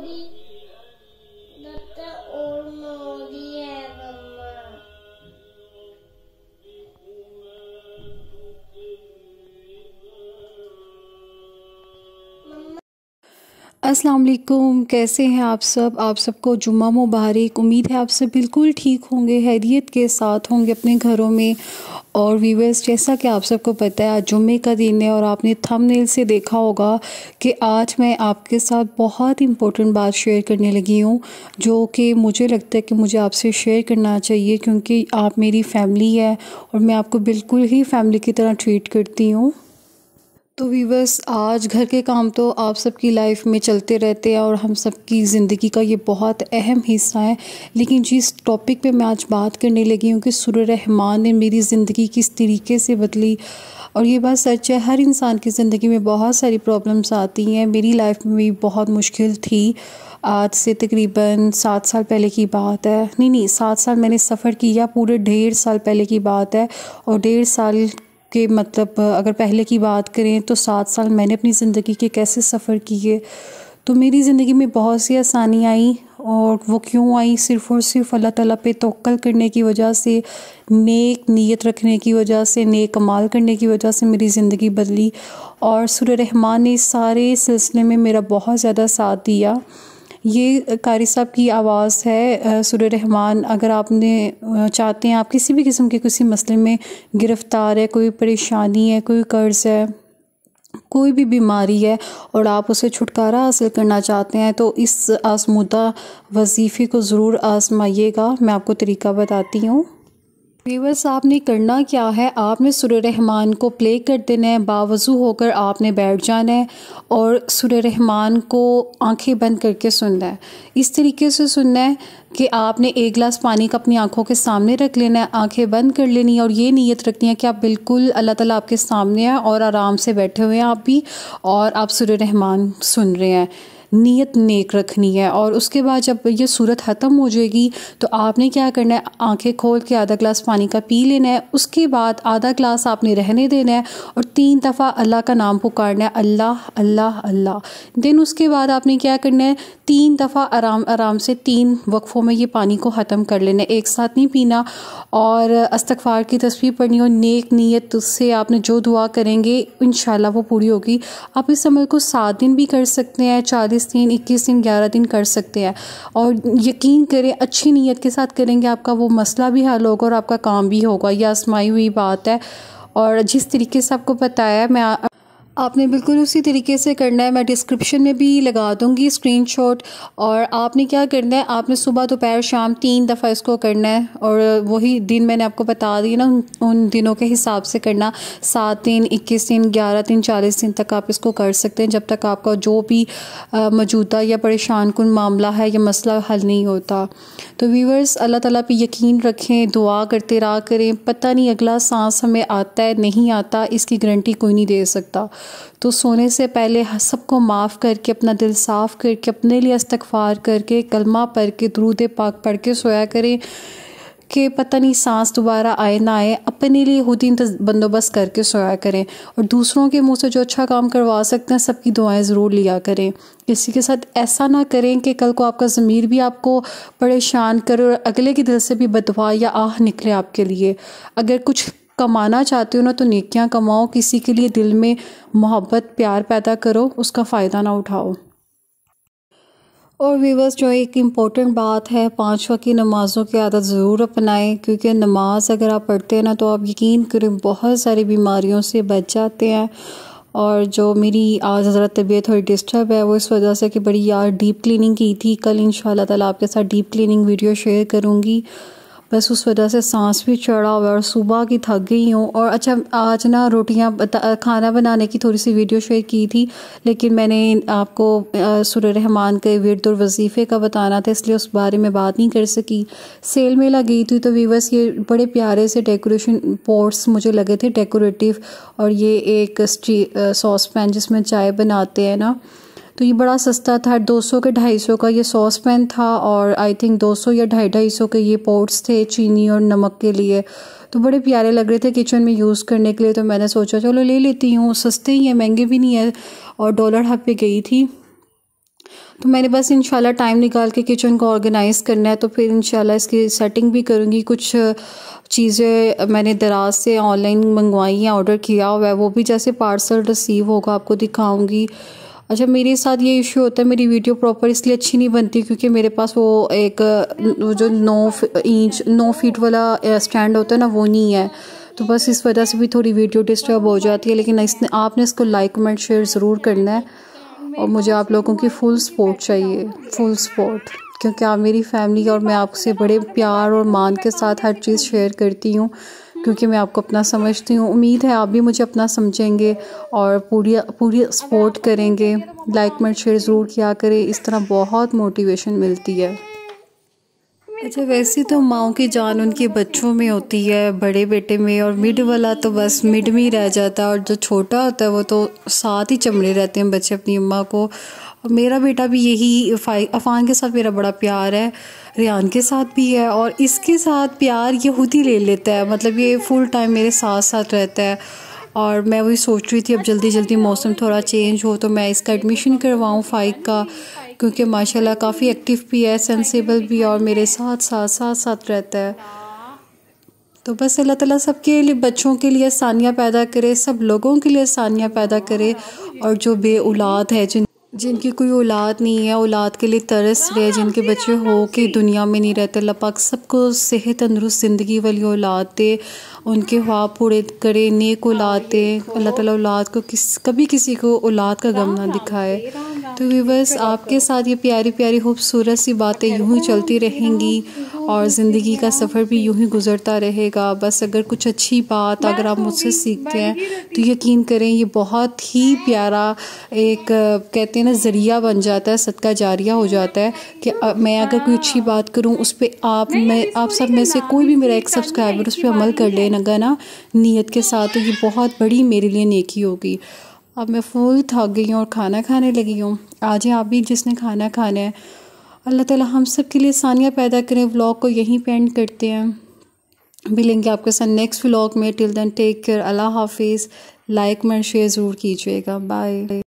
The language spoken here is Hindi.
मोदी डॉक्टर और मोदी है मम्मा। अस्सलाम वालेकुम, कैसे हैं आप सब? आप सबको जुम्मा मुबारक। उम्मीद है आप सब बिल्कुल ठीक होंगे, खैरियत के साथ होंगे अपने घरों में। और व्यूअर्स, जैसा कि आप सबको पता है आज जुम्मे का दिन है और आपने थंबनेल से देखा होगा कि आज मैं आपके साथ बहुत इम्पोर्टेंट बात शेयर करने लगी हूँ, जो कि मुझे लगता है कि मुझे आपसे शेयर करना चाहिए, क्योंकि आप मेरी फैमिली है और मैं आपको बिल्कुल ही फैमिली की तरह ट्रीट करती हूँ। तो व्यूअर्स, आज घर के काम तो आप सबकी लाइफ में चलते रहते हैं और हम सबकी ज़िंदगी का ये बहुत अहम हिस्सा है। लेकिन जिस टॉपिक पे मैं आज बात करने लगी हूँ कि सूरह रहमान ने मेरी ज़िंदगी किस तरीके से बदली, और ये बात सच है, हर इंसान की ज़िंदगी में बहुत सारी प्रॉब्लम्स आती हैं। मेरी लाइफ में भी बहुत मुश्किल थी। आज से तकरीबन 7 साल पहले की बात है। नहीं, 7 साल मैंने सफ़र किया, पूरे 1.5 साल पहले की बात है। और 1.5 साल के मतलब अगर पहले की बात करें तो 7 साल मैंने अपनी ज़िंदगी के कैसे सफ़र किए। तो मेरी ज़िंदगी में बहुत सी आसानी आई, और वो क्यों आई? सिर्फ़ और सिर्फ अल्लाह ताला पे तवक्कुल करने की वजह से, नेक नीयत रखने की वजह से, नेक अमाल करने की वजह से मेरी ज़िंदगी बदली। और सूरह रहमान ने इस सारे सिलसिले में मेरा बहुत ज़्यादा साथ दिया। ये कारी साहब की आवाज़ है सूरह रहमान। अगर आपने चाहते हैं, आप किसी भी किस्म के किसी मसले में गिरफ़्तार है, कोई परेशानी है, कोई कर्ज़ है, कोई भी बीमारी है और आप उसे छुटकारा हासिल करना चाहते हैं, तो इस आज़मूदा वजीफ़े को ज़रूर आज़माइएगा। मैं आपको तरीका बताती हूँ। व्यूअर्स, आपने करना क्या है, आपने सूरह रहमान को प्ले कर देना है, बावज़ू होकर आपने बैठ जाना है और सूरह रहमान को आंखें बंद करके सुनना है। इस तरीके से सुनना है कि आपने एक गिलास पानी का अपनी आंखों के सामने रख लेना है, आंखें बंद कर लेनी है और ये नीयत रखनी है कि आप बिल्कुल अल्लाह ताला आपके सामने है और आराम से बैठे हुए हैं आप भी, और आप सूरह रहमान सुन रहे हैं। नीयत नेक रखनी है। और उसके बाद जब ये सूरत ख़त्म हो जाएगी तो आपने क्या करना है, आंखें खोल के आधा गिलास पानी का पी लेना है। उसके बाद आधा गिलास आपने रहने देना है और 3 दफ़ा अल्लाह का नाम पुकारना है, अल्लाह अल्लाह अल्लाह। देन उसके बाद आपने क्या करना है, 3 दफ़ा आराम आराम से 3 वक्फ़ों में ये पानी को ख़त्म कर लेना है, एक साथ नहीं पीना। और इस्तग़फ़ार की तस्बीह पढ़नी और नेक नीयत से आपने जो दुआ करेंगे इंशाल्लाह वो पूरी होगी। आप इस अमल को 7 दिन भी कर सकते हैं, 40 दिन, 21 दिन, 11 दिन कर सकते हैं। और यकीन करें, अच्छी नीयत के साथ करेंगे, आपका वो मसला भी हल होगा और आपका काम भी होगा। यह आजमाई हुई बात है। और जिस तरीके से आपको बताया, आपने बिल्कुल उसी तरीके से करना है। मैं डिस्क्रिप्शन में भी लगा दूंगी स्क्रीनशॉट। और आपने क्या करना है, आपने सुबह दोपहर शाम 3 दफ़ा इसको करना है। और वही दिन मैंने आपको बता दी ना, उन दिनों के हिसाब से करना। 7 दिन, 21 दिन, 11 दिन, 40 दिन तक आप इसको कर सकते हैं, जब तक आपका जो भी मौजूदा या परेशान कुन मामला है या मसला हल नहीं होता। तो व्यूअर्स, अल्लाह ताला पे यकीन रखें, दुआ करते रहा करें। पता नहीं अगला सांस हमें आता है नहीं आता, इसकी गारंटी कोई नहीं दे सकता। तो सोने से पहले सबको माफ़ करके, अपना दिल साफ़ करके, अपने लिए इस्तग़फ़ार करके, कलमा पढ़ के, दुरूद पाक पढ़ के सोया करें कि पता नहीं सांस दोबारा आए ना आए। अपने लिए खुद ही बंदोबस्त करके सोया करें। और दूसरों के मुंह से जो अच्छा काम करवा सकते हैं, सबकी दुआएं ज़रूर लिया करें। किसी के साथ ऐसा ना करें कि कल को आपका ज़मीर भी आपको परेशान करे और अगले के दिल से भी बदवा या आह निकले आपके लिए। अगर कुछ कमाना चाहते हो ना, तो नेकियां कमाओ, किसी के लिए दिल में मोहब्बत प्यार पैदा करो, उसका फ़ायदा ना उठाओ। और व्यूअर्स, जो एक इम्पॉर्टेंट बात है, 5 वक्त की नमाज़ों की आदत ज़रूर अपनाएं, क्योंकि नमाज अगर आप पढ़ते हैं ना, तो आप यकीन करें बहुत सारी बीमारियों से बच जाते हैं। और जो मेरी आज ज़रा तबीयत थोड़ी डिस्टर्ब है, वो इस वजह से कि बड़ी यार डीप क्लीनिंग की थी। कल इंशाल्लाह ताला आपके साथ डीप क्लीनिंग वीडियो शेयर करूँगी। बस उस वजह से सांस भी चढ़ा हुआ और सुबह की थक गई हूँ। और अच्छा, आज ना खाना बनाने की थोड़ी सी वीडियो शेयर की थी, लेकिन मैंने आपको सूरह रहमान के विर्द और वजीफ़े का बताना था, इसलिए उस बारे में बात नहीं कर सकी। सेल मेला गई थी तो व्यूअर्स, ये बड़े प्यारे से डेकोरेशन पॉट्स मुझे लगे थे, डेकोरेटिव। और ये एक सॉस पैन जिसमें चाय बनाते हैं ना, तो ये बड़ा सस्ता था, 200 के 250 का ये सॉस पैन था। और आई थिंक 200 या 250 के ये पॉट्स थे चीनी और नमक के लिए। तो बड़े प्यारे लग रहे थे किचन में यूज़ करने के लिए। तो मैंने सोचा चलो ले लेती हूँ, सस्ते ही हैं, महंगे भी नहीं है। और डॉलर हब पे गई थी तो मैंने बस इंशाल्लाह टाइम निकाल के किचन को ऑर्गेनाइज़ करना है, तो फिर इंशाल्लाह इसकी सेटिंग भी करूँगी। कुछ चीज़ें मैंने दराज से ऑनलाइन मंगवाई हैं, ऑर्डर किया हुआ है, वो भी जैसे पार्सल रिसीव होगा आपको दिखाऊँगी। अच्छा, मेरे साथ ये इशू होता है, मेरी वीडियो प्रॉपर इसलिए अच्छी नहीं बनती क्योंकि मेरे पास वो एक जो 9 फीट वाला स्टैंड होता है ना, वो नहीं है, तो बस इस वजह से भी थोड़ी वीडियो डिस्टर्ब हो जाती है। लेकिन आपने इसको लाइक कमेंट शेयर ज़रूर करना है, और मुझे आप लोगों की फुल सपोर्ट चाहिए, फुल सपोर्ट, क्योंकि आप मेरी फैमिली और मैं आपसे बड़े प्यार और मान के साथ हर चीज़ शेयर करती हूँ, क्योंकि मैं आपको अपना समझती हूँ। उम्मीद है आप भी मुझे अपना समझेंगे और पूरी सपोर्ट करेंगे। लाइक कमेंट शेयर ज़रूर किया करें, इस तरह बहुत मोटिवेशन मिलती है। अच्छा, वैसे तो माओ की जान उनके बच्चों में होती है, बड़े बेटे में, और मिड वाला तो बस मिड में ही रह जाता है, और जो छोटा होता है वो तो साथ ही चमड़े रहते हैं बच्चे अपनी अम्मा को। और मेरा बेटा भी यही अफान के साथ मेरा बड़ा प्यार है, रियान के साथ भी है, और इसके साथ प्यार ये खुद ही ले लेता है, मतलब ये फुल टाइम मेरे साथ साथ रहता है। और मैं वही सोच रही थी अब जल्दी जल्दी मौसम थोड़ा चेंज हो तो मैं इसका एडमिशन करवाऊँ फाइक का, क्योंकि माशाल्लाह काफ़ी एक्टिव भी है, सेंसिबल भी है, और मेरे साथ रहता है। तो बस अल्लाह ताला सबके लिए, बच्चों के लिए आसानियाँ पैदा करे, सब लोगों के लिए आसानियाँ पैदा करे, और जो बे औलाद है, जिनकी कोई औलाद नहीं है, औलाद के लिए तरस रहे, जिनके बच्चे हो के दुनिया में नहीं रहते, अल्लाह पाक सबको सेहत तंदुरुस्त ज़िंदगी वाली औलाद दे, उनके ख्वाब पूरे करे, नेक औलाद दे। अल्लाह ताला औलाद को कभी किसी को औलाद का गम ना दिखाए। तो व्यूअर्स, आपके साथ ये प्यारी प्यारी खूबसूरत सी बातें यूं ही चलती रहेंगी, और ज़िंदगी का सफ़र भी यूं ही गुजरता रहेगा। बस अगर कुछ अच्छी बात अगर आप मुझसे सीखते हैं तो यकीन करें ये बहुत ही प्यारा एक कहते हैं ना ज़रिया बन जाता है, सदका जारिया हो जाता है कि मैं अगर कोई अच्छी बात करूं उस पर आप सब में से कोई भी मेरा एक सब्सक्राइबर उस पर अमल कर लेगा ना नीयत के साथ, तो ये बहुत बड़ी मेरे लिए नेकी होगी। अब मैं फुल थक गई हूँ और खाना खाने लगी हूँ। आज आप भी जिसने खाना खाना है, अल्लाह ताला हम सब के लिए आसानियाँ पैदा करें। व्लॉग को यहीं पे एंड करते हैं, मिलेंगे आपके साथ नेक्स्ट व्लॉग में। टिल देन टेक केयर, अल्लाह हाफिज़। लाइक कमेंट शेयर ज़रूर कीजिएगा। बाय।